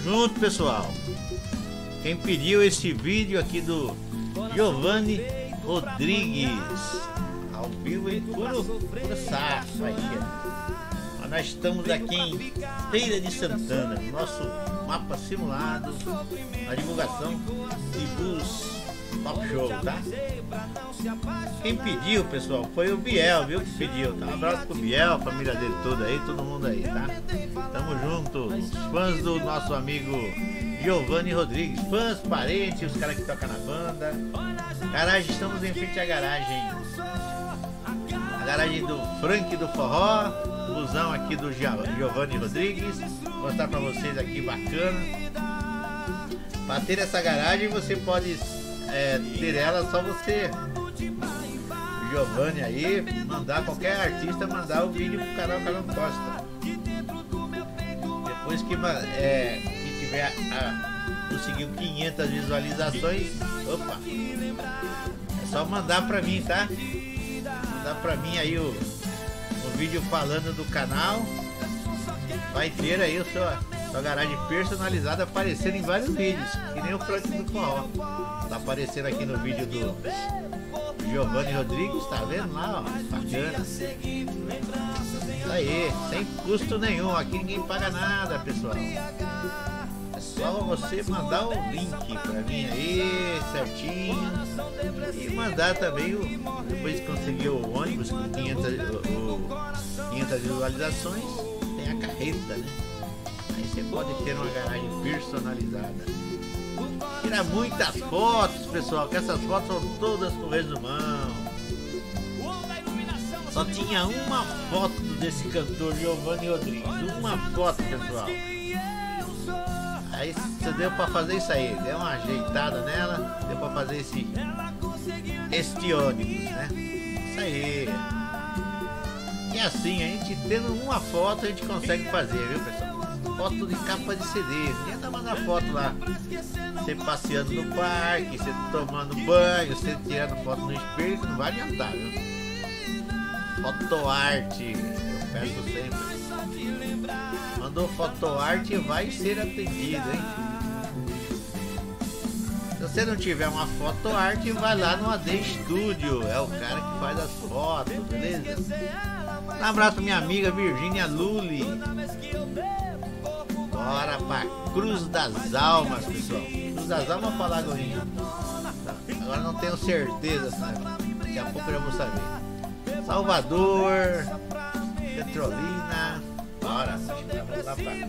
junto, pessoal. Quem pediu esse vídeo aqui do Giovanni Rodrigues, ao vivo em puro saço aí. Nós estamos aqui em Feira de Santana, nosso mapa simulado, a divulgação de Blues Top Show, tá? Quem pediu, pessoal, foi o Biel, viu? Que pediu. Tá? Um abraço pro Biel, a família dele toda aí, todo mundo aí, tá? Tamo junto, os fãs do nosso amigo Giovanni Rodrigues, fãs, parentes, os caras que tocam na banda. Garagem, estamos em frente à garagem. A garagem do Frank do Forró, busão aqui do Giovanni Rodrigues. Vou mostrar pra vocês aqui, bacana. Para ter essa garagem você pode ter ela, só você, Giovanni aí, mandar qualquer artista mandar o vídeo pro canal Carlão Costa. Depois que tiver conseguiu 500 visualizações, opa, é só mandar pra mim, tá? Mandar pra mim aí o vídeo falando do canal. Vai ter aí sua garagem personalizada aparecendo em vários vídeos, que nem o Frank do Forró. Tá aparecendo aqui no vídeo do Giovanni Rodrigues, tá vendo lá, ó? Bacana. Isso aí, sem custo nenhum, aqui ninguém paga nada, pessoal. É só você mandar o link pra mim aí, certinho. E mandar também, depois de conseguir o ônibus com 500 visualizações, tem a carreta, né? Aí você pode ter uma garagem personalizada. Tira muitas fotos, pessoal, que essas fotos são todas com resumão. Só tinha uma foto desse cantor Giovanni Rodrigues, uma foto, pessoal. Aí você deu pra fazer isso aí, deu uma ajeitada nela, deu pra fazer este ônibus, né? Isso aí. E assim, a gente tendo uma foto a gente consegue fazer, viu, pessoal? Foto de capa de CD, não adianta mandar foto lá, você passeando no parque, você tomando banho, você tirando foto no espelho, não vai adiantar, viu? Fotoarte, eu peço sempre. Mandou fotoarte, vai ser atendido, hein? Se você não tiver uma fotoarte, vai lá no AD Studio, é o cara que faz as fotos, beleza? Um abraço pra minha amiga Virgínia Lully. Bora pra Cruz das Almas, pessoal. Cruz das Almas pra Lagoinha. Agora não tenho certeza, sabe? Daqui a pouco eu já vou saber. Salvador, Petrolina. Bora, vamos lá pra...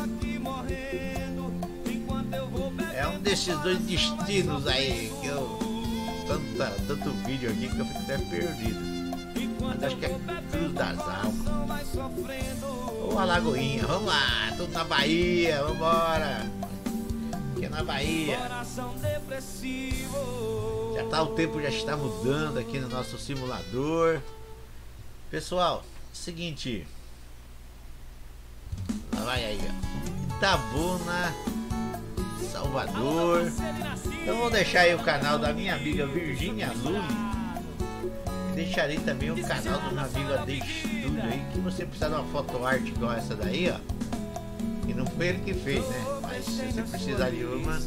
É um desses dois destinos aí que eu... Tanto vídeo aqui que eu fico até perdido. Mas acho que é Cruz das Almas ou Alagoinha, vamos lá, tudo na Bahia, vambora. Aqui é na Bahia. Já tá, o tempo já está mudando aqui no nosso simulador. Pessoal, seguinte, lá vai aí, ó. Itabuna, Salvador. Então vou deixar aí o canal da minha amiga Virgínia Lully. Deixarei também o canal do meu amigo AD Studio aí, que você precisar de uma fotoarte igual essa daí, ó. E não foi ele que fez, né? Mas se você precisar de uma,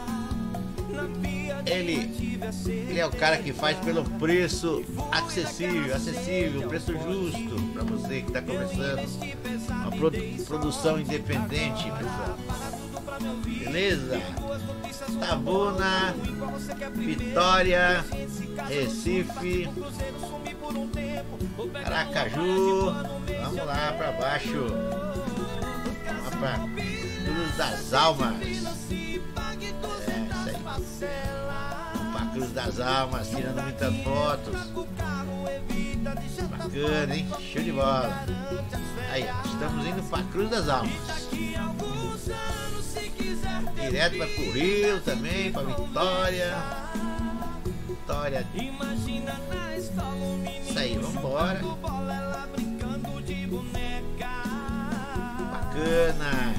ele é o cara que faz pelo preço acessível, preço justo para você que está começando uma produção independente, pessoal. Beleza? Itabuna, Vitória, Recife, Aracaju, vamos lá para baixo, vamos lá para Cruz das Almas. É isso aí. Vamos para Cruz das Almas, tirando muitas fotos. Bacana, hein? Show de bola. Aí, estamos indo para Cruz das Almas. Direto para o Rio também, para Vitória. Isso aí, vambora. Bacana.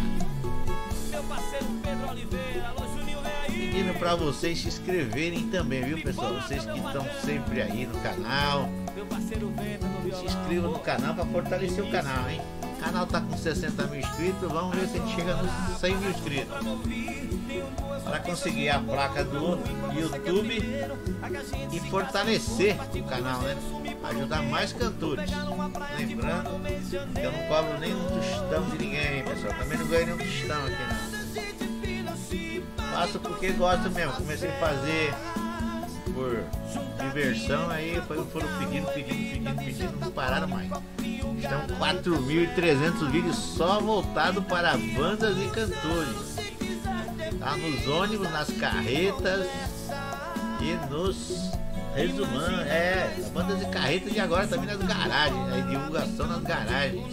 Pedindo para vocês se inscreverem também, viu, pessoal? Vocês que estão sempre aí no canal, se inscrevam no canal para fortalecer o canal, hein? O canal tá com 60 mil inscritos, vamos ver se a gente chega nos 100 mil inscritos. Para conseguir a placa do YouTube e fortalecer o canal, né? Ajudar mais cantores. Lembrando que eu não cobro nenhum tostão de ninguém, pessoal. Também não ganho nenhum tostão aqui, não. Faço porque gosto mesmo. Comecei a fazer por diversão, aí foram pedindo, não pararam mais. Estão 4.300 vídeos só voltados para bandas e cantores. Tá nos ônibus, nas carretas e nos resumando, bandas e carretas, e agora também nas garagens, né? Divulgação nas garagens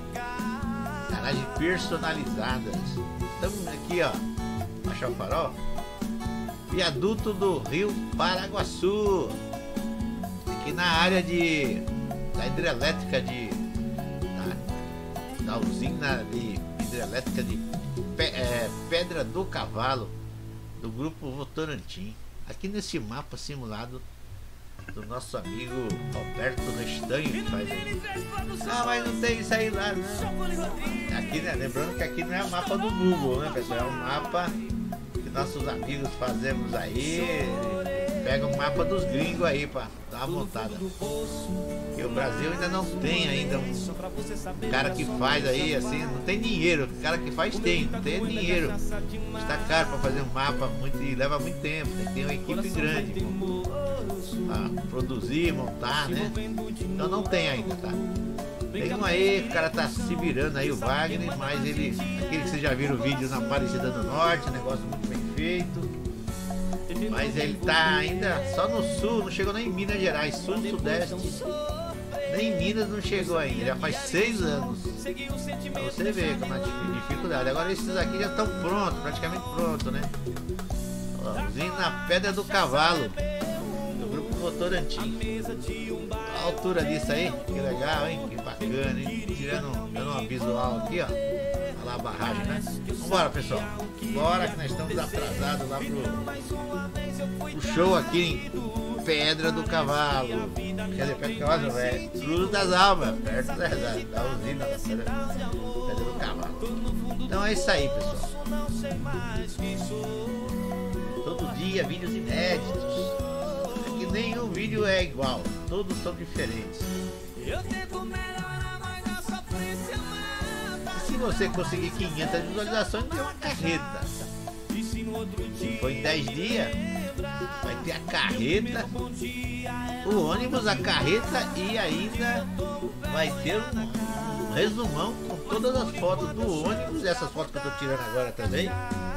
personalizadas. Estamos aqui, ó, achar o farol, viaduto do Rio Paraguaçu, aqui na área da hidrelétrica da usina de hidrelétrica de Pedra do Cavalo, do grupo Votorantim, aqui nesse mapa simulado do nosso amigo Roberto Restanho, que faz aí. Ah, mas não tem isso aí lá, não. Aqui, né? Lembrando que aqui não é o mapa do Google, né, pessoal? É um mapa que nossos amigos fazemos aí. Pega o mapa dos gringos aí pra dar uma montada. Porque o Brasil ainda não tem ainda um cara que faz aí, assim, não tem dinheiro. O cara que faz não tem dinheiro. Está caro pra fazer um mapa e leva muito tempo. Tem que ter uma equipe grande pra produzir, montar, né? Então não tem ainda, tá? Tem um aí, o cara tá se virando aí, o Wagner, mas aquele que vocês já viram o vídeo na Aparecida do Norte, negócio muito bem feito. Mas ele tá ainda só no sul, não chegou nem em Minas Gerais, sul, sudeste. Nem em Minas não chegou ainda, já faz 6 anos. Pra você ver como é a dificuldade. Agora esses aqui já estão prontos, praticamente prontos, né? Ó, usina Pedra do Cavalo, do grupo Votorantim. A altura disso aí, que legal, hein? Que bacana, hein? Dando uma visual aqui, ó. Olha lá a barragem, né? Vambora, pessoal. Bora que nós estamos atrasados lá pro show aqui em Pedra do Cavalo. Quer dizer, Pedra do Cavalo não, é Cruz das Almas, perto da usina da Pedra do Cavalo. Então é isso aí, pessoal. Todo dia vídeos inéditos. Que nenhum vídeo é igual, todos são diferentes. Se você conseguir 500 visualizações, tem uma carreta. Se for em 10 dias, vai ter a carreta, o ônibus, a carreta, e ainda vai ter um resumão com todas as fotos do ônibus, essas fotos que eu tô tirando agora também.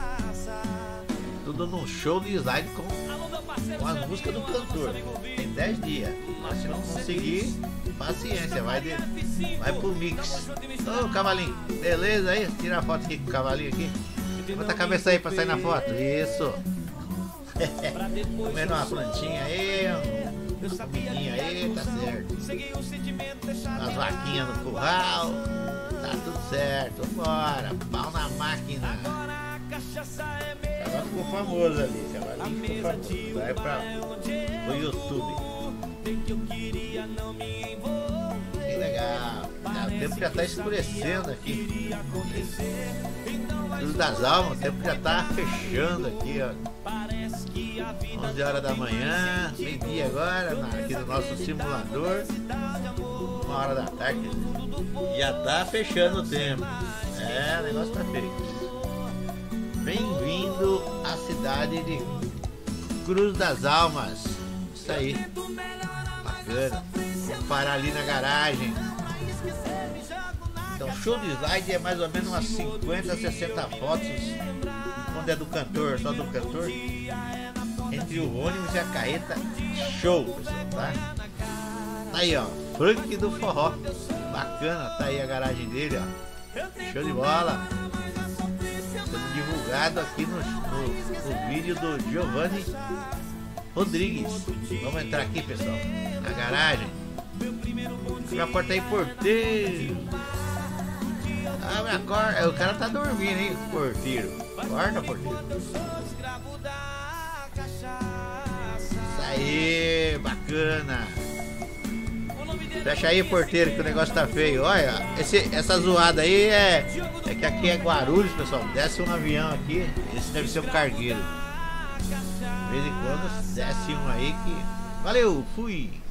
Tudo num show de slide com as músicas do cantor. Tem 10 dias. Mas se não conseguir, paciência, vai pro mix. Ô, cavalinho, beleza aí? Tira a foto aqui com o cavalinho aqui. Bota a cabeça aí pra sair na foto. Isso. Comendo uma plantinha aí, uma comidinha aí, tá certo. As vaquinhas no curral, tá tudo certo. Bora, pau na máquina. Agora ficou famoso ali, cavalinho ficou famoso. Vai pro YouTube. Que legal. O tempo já tá escurecendo aqui. Cruz das Almas, o tempo já tá fechando aqui, ó. 11 horas da manhã, meio-dia agora, aqui no nosso simulador. 1 hora da tarde. Já tá fechando o tempo. O negócio tá feito. Bem-vindo à cidade de Cruz das Almas. Isso aí. Bacana. Vamos parar ali na garagem. Então, show de slide é mais ou menos umas 50, 60 fotos. Quando é do cantor, só do cantor. Entre o ônibus e a carreta. Show, pessoal, tá? Tá aí, ó. Funk do forró. Bacana, tá aí a garagem dele, ó. Show de bola. Divulgado aqui no vídeo do Giovanni Rodrigues. Vamos entrar aqui, pessoal, na garagem. Abre a porta aí, porteiro. Abre a porta. O cara tá dormindo, hein, porteiro. Acorda, porteiro. Isso aí, bacana. Fecha aí, porteiro, que o negócio tá feio. Olha, essa zoada aí é que aqui é Guarulhos, pessoal. Desce um avião aqui. Esse deve ser um cargueiro. De vez em quando desce um aí que... Valeu, fui!